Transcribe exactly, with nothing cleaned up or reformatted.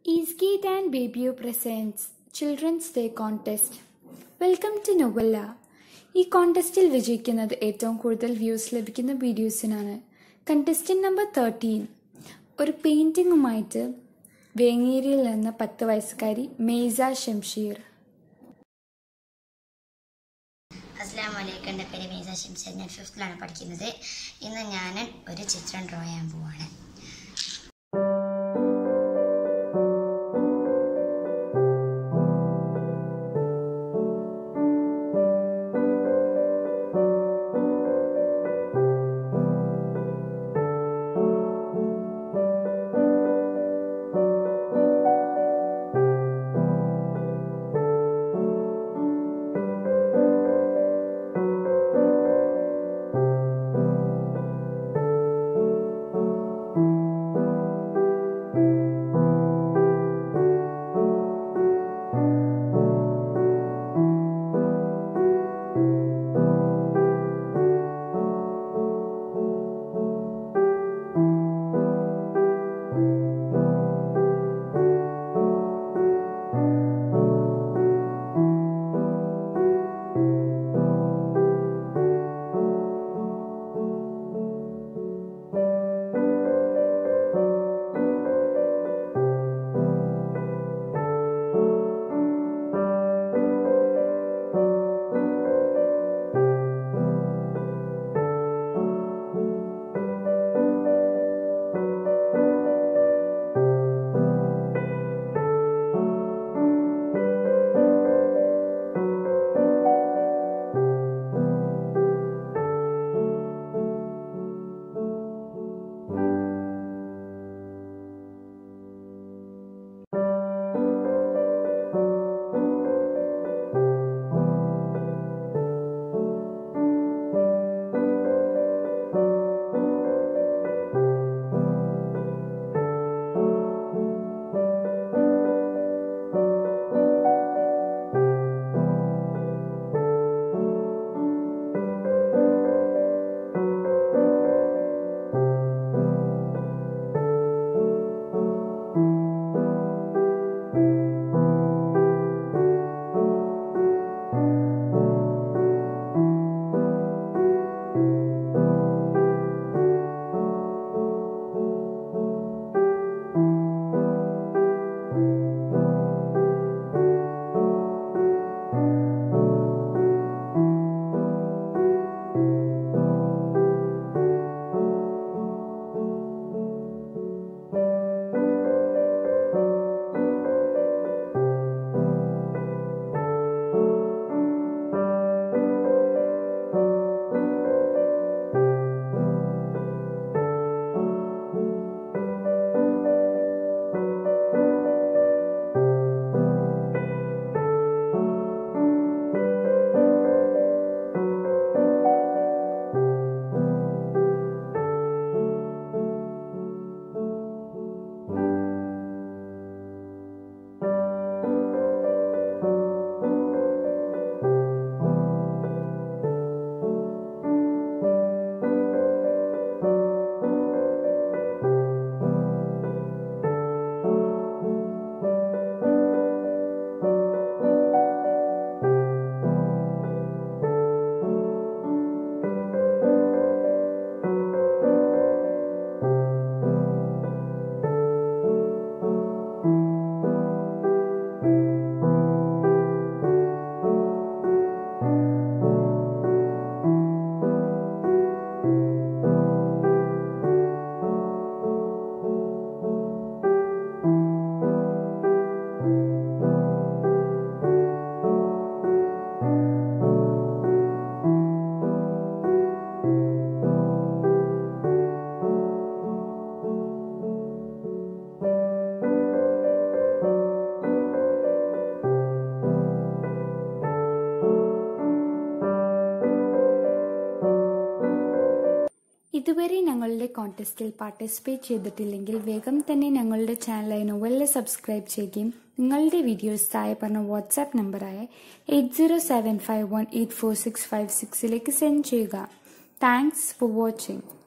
Eastgate and Babyou presents Children's Day Contest. Welcome to Novella. ഈ കോണ്ടസ്റ്റിൽ വിജയിക്കുന്നത് ഏറ്റവും കൂടുതൽ വ്യൂസ് ലഭിക്കുന്ന വീഡിയോസിനാണ്. കണ്ടസ്റ്റന്റ് നമ്പർ തേർട്ടീൻ, ഒരു പെയിന്റിങ്ങുമായിട്ട് വേങ്ങേരിയിൽ നിന്ന് പത്ത് വയസ്സുകാരി മെയ്സ ഷംഷീർ. അസ്സലാമു അലൈക്കും. എൻ്റെ പേര് മൈസ ഷംഷീർ. ഞാൻ ഫിഫ്ത്തിലാണ് പഠിക്കുന്നത്. ഇന്ന് ഞാൻ ഒരു ചിത്രം ഡ്രോ ചെയ്യാൻ പോവാണ്. ഇതുവരെ ഞങ്ങളുടെ കോntestൽ പാർട്ടിസിപ്പേറ്റ് ചെയ്തിട്ടില്ലെങ്കിൽ വേഗം തന്നെ ഞങ്ങളുടെ ചാനലായ നോവല്ല സബ്സ്ക്രൈബ് ചെയ്യുകയും നിങ്ങളുടെ വീഡിയോസ് താഴെ പറഞ്ഞ വാട്സാപ്പ് നമ്പറായ eight zero seven five one eight four six five സിക്സിലേക്ക് സെൻഡ് ചെയ്യുക. Thanks for watching.